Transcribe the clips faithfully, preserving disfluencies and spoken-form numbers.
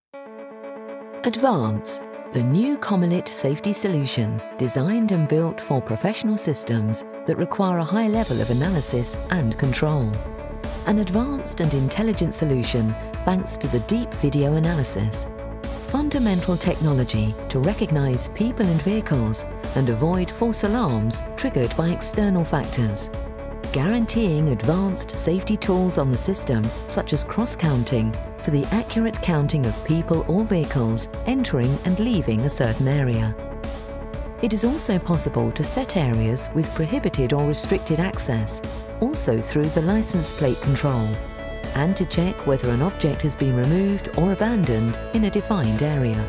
Advance, the new Comelit safety solution designed and built for professional systems that require a high level of analysis and control. An advanced and intelligent solution thanks to the deep video analysis, fundamental technology to recognize people and vehicles and avoid false alarms triggered by external factors, guaranteeing advanced safety tools on the system such as cross-counting for the accurate counting of people or vehicles entering and leaving a certain area. It is also possible to set areas with prohibited or restricted access, also through the license plate control, and to check whether an object has been removed or abandoned in a defined area.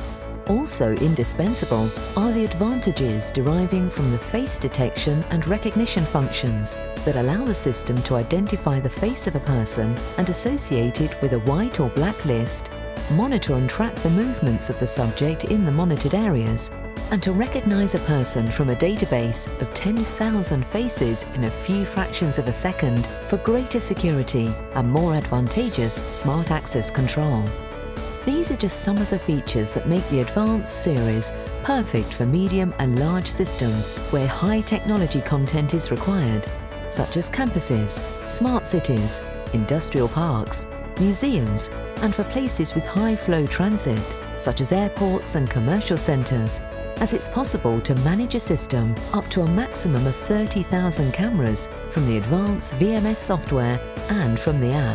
Also indispensable are the advantages deriving from the face detection and recognition functions that allow the system to identify the face of a person and associate it with a white or black list, monitor and track the movements of the subject in the monitored areas, and to recognize a person from a database of ten thousand faces in a few fractions of a second for greater security and more advantageous smart access control. These are just some of the features that make the Advanced series perfect for medium and large systems where high technology content is required, such as campuses, smart cities, industrial parks, museums, and for places with high flow transit, such as airports and commercial centres, as it's possible to manage a system up to a maximum of thirty thousand cameras from the advanced V M S software and from the app.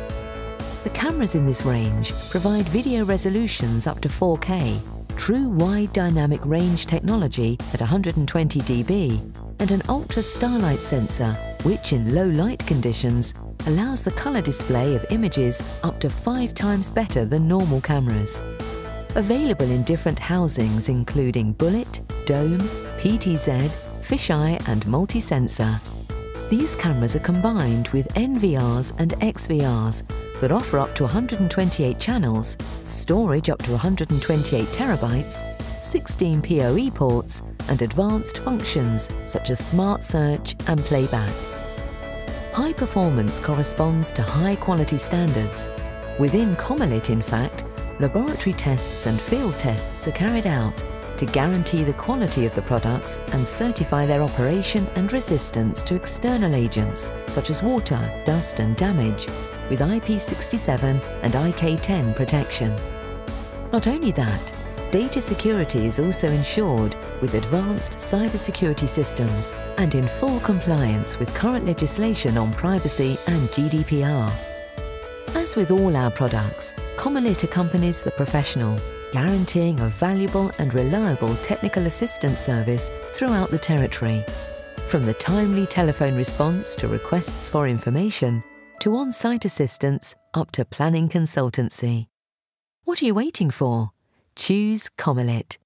The cameras in this range provide video resolutions up to four K, true wide dynamic range technology at one hundred twenty D B, and an ultra starlight sensor which in low light conditions allows the colour display of images up to five times better than normal cameras. Available in different housings including bullet, dome, P T Z, fisheye and multi-sensor. These cameras are combined with N V Rs and X V Rs that offer up to one hundred twenty-eight channels, storage up to one hundred twenty-eight terabytes, sixteen P O E ports and advanced functions such as smart search and playback. High performance corresponds to high quality standards. Within Comelit, in fact, laboratory tests and field tests are carried out to guarantee the quality of the products and certify their operation and resistance to external agents such as water, dust and damage with I P six seven and I K ten protection. Not only that, data security is also ensured with advanced cybersecurity systems and in full compliance with current legislation on privacy and G D P R. As with all our products, Comelit accompanies the professional, guaranteeing a valuable and reliable technical assistance service throughout the territory. From the timely telephone response to requests for information, to on-site assistance up to planning consultancy. What are you waiting for? Choose Comelit.